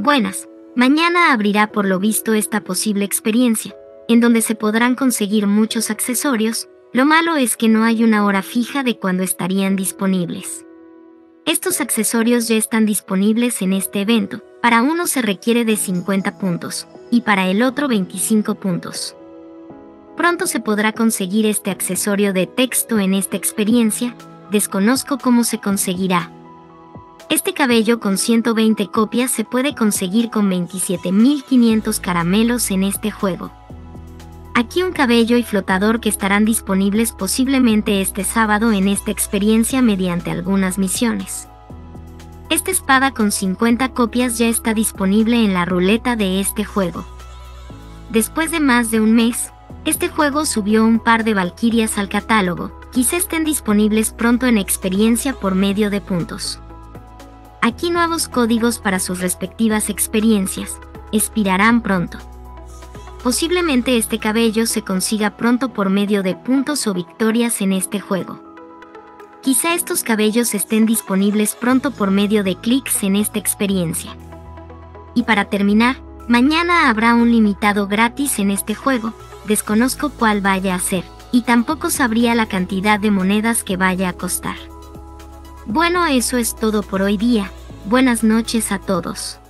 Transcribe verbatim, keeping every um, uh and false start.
Buenas. Mañana abrirá por lo visto esta posible experiencia, en donde se podrán conseguir muchos accesorios. Lo malo es que no hay una hora fija de cuándo estarían disponibles. Estos accesorios ya están disponibles en este evento. Para uno se requiere de cincuenta puntos, y para el otro veinticinco puntos. Pronto se podrá conseguir este accesorio de texto en esta experiencia. Desconozco cómo se conseguirá. Este cabello con ciento veinte copias se puede conseguir con veintisiete mil quinientos caramelos en este juego. Aquí un cabello y flotador que estarán disponibles posiblemente este sábado en esta experiencia mediante algunas misiones. Esta espada con cincuenta copias ya está disponible en la ruleta de este juego. Después de más de un mes, este juego subió un par de valquirias al catálogo. Quizá estén disponibles pronto en experiencia por medio de puntos. Aquí nuevos códigos para sus respectivas experiencias expirarán pronto. Posiblemente este cabello se consiga pronto por medio de puntos o victorias en este juego. Quizá estos cabellos estén disponibles pronto por medio de clics en esta experiencia. Y para terminar, mañana habrá un limitado gratis en este juego. Desconozco cuál vaya a ser, y tampoco sabría la cantidad de monedas que vaya a costar. Bueno, eso es todo por hoy día. Buenas noches a todos.